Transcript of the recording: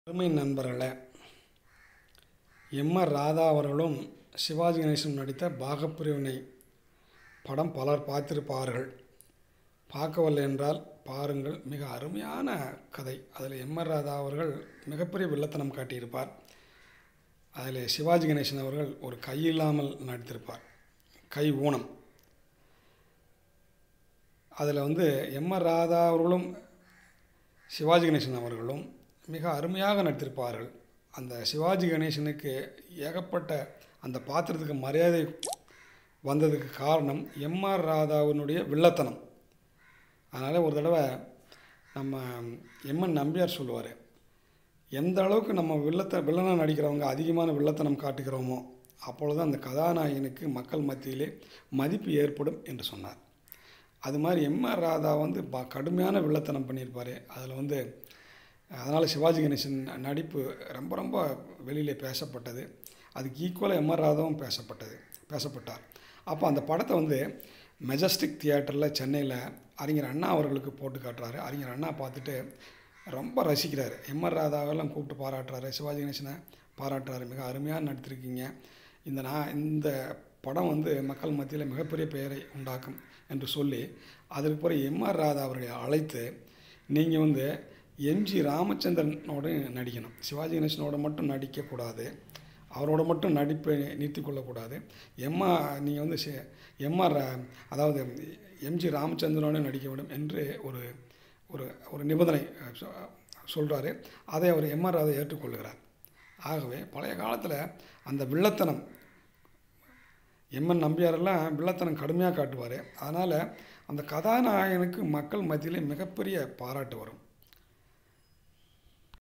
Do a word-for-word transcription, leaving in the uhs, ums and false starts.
அருமை நண்பர்களே, M R Radha அவர்களும் சிவாஜி கணேசனும் நடித்த பாகப்பிரிவினை படம் பலர் பார்த்திருப்பார்கள். பார்க்கவில்லை என்றால் பாருங்கள். மிக அருமையான கதை. அதில் எம் ஆர் ராதா அவர்கள் மிகப்பெரிய வில்லத்தனம் காட்டியிருப்பார். அதில் சிவாஜி கணேசன் அவர்கள் ஒரு கை இல்லாமல் நடித்திருப்பார், கை ஊனம். அதில் வந்து எம் ஆர் ராதா அவர்களும் சிவாஜி கணேசன் அவர்களும் மிக அருமையாக நடித்திருப்பார்கள். அந்த சிவாஜி கணேசனுக்கு ஏகப்பட்ட அந்த பாத்திரத்துக்கு மரியாதை வந்ததுக்கு காரணம் எம் ஆர் ராதாவினுடைய வில்லத்தனம். அதனால் ஒரு தடவை நம்ம எம்என் நம்பியார் சொல்லுவார், எந்த அளவுக்கு நம்ம வில்லத்த வில்லனாக நடிக்கிறவங்க அதிகமான வில்லத்தனம் காட்டுகிறோமோ அப்பொழுது அந்த கதாநாயகனுக்கு மக்கள் மத்தியிலே மதிப்பு ஏற்படும் என்று சொன்னார். அது மாதிரி எம் ஆர் ராதா வந்து ப கடுமையான வில்லத்தனம் பண்ணியிருப்பார். அதில் வந்து அதனால் சிவாஜி கணேசன் நடிப்பு ரொம்ப ரொம்ப வெளியிலே பேசப்பட்டது. அதுக்கு ஈக்குவலாக எம் ஆர் ராதாவும் பேசப்பட்டது பேசப்பட்டார். அப்போ அந்த படத்தை வந்து மெஜஸ்டிக் தியேட்டரில் சென்னையில் அறிஞர் அண்ணா அவர்களுக்கு போட்டு காட்டுறாரு. அறிஞர் அண்ணா பார்த்துட்டு ரொம்ப ரசிக்கிறார். எம் ஆர் ராதாவெல்லாம் கூப்பிட்டு பாராட்டுறாரு, சிவாஜி கணேசனை பாராட்டுறாரு. மிக அருமையாக நடித்திருக்கீங்க, இந்த நான் இந்த படம் வந்து மக்கள் மத்தியில் மிகப்பெரிய பெயரை உண்டாக்கும் என்று சொல்லி அதற்கு பிறகு எம் ஆர் ராதா அவர்களை அழைத்து, நீங்கள் வந்து எம்ஜி ராமச்சந்திரனோடு நடிக்கணும், சிவாஜி கணேசனோட மட்டும் நடிக்கக்கூடாது, அவரோட மட்டும் நடிப்பை நிறுத்தி கொள்ளக்கூடாது, எம்ஆர் நீங்கள் வந்து எம்ஆர் அதாவது எம்ஜி ராமச்சந்திரனோடு நடிக்க வேண்டும் என்று ஒரு ஒரு ஒரு நிபந்தனை சொல்கிறாரு. அதை அவர் எம்ஆர் ராதா ஏற்றுக்கொள்கிறார். ஆகவே பழைய காலத்தில் அந்த வில்லத்தனம் எம்என் நம்பியாரெல்லாம் வில்லத்தனம் கடுமையாக காட்டுவார். அதனால் அந்த கதாநாயகனுக்கு மக்கள் மத்தியிலே மிகப்பெரிய பாராட்டு வரும்.